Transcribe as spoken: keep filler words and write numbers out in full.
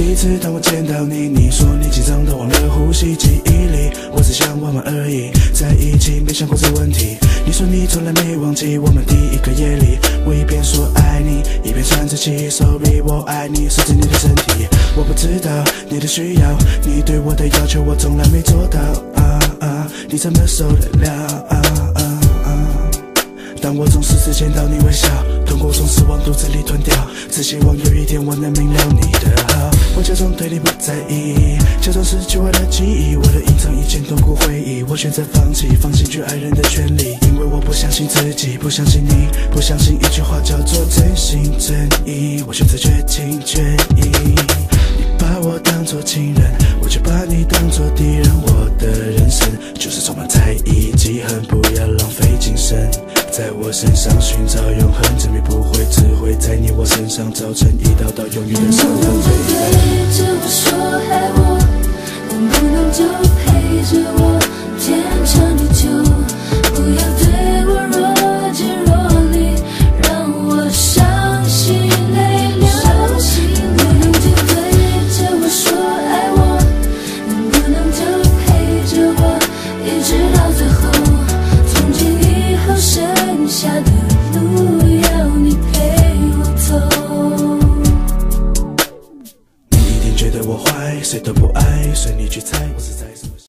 第一次当我见到你，你说你紧张到忘了呼吸，记忆里我只想玩玩而已，在一起没想过这问题。你说你从来没忘记我们第一个夜里，我一边说爱你，一边喘着气。Sorry， 我爱你，守着你的身体。我不知道你的需要，你对我的要求我从来没做到啊啊，你怎么受得了啊啊啊？当我总是只见到你微笑，痛苦总是往肚子里吞掉，只希望有一天我能明了你的好。我假装对你不在意，假装失去我的记忆，为了隐藏以前痛苦回忆，我选择放弃，放弃去爱人的权利，因为我不相信自己，不相信你，不相信一句话叫做真心真意，我选择绝情绝义。你把我当作情人，我却把你当作敌人，我的人生就是充满猜疑记恨，不要浪费精神在我身上寻找永恒，执迷不会，只会在你我身上造成一道道永远的伤痕。 对着我说爱我，能不能就陪着我，天长地久，不要对我若即若离，让我伤心泪流。能不能就对着我说爱我，能不能就陪着我，一直到最后，从今以后剩下的路要你陪我走。 你一定觉得我坏，谁都不爱，随你去猜。我是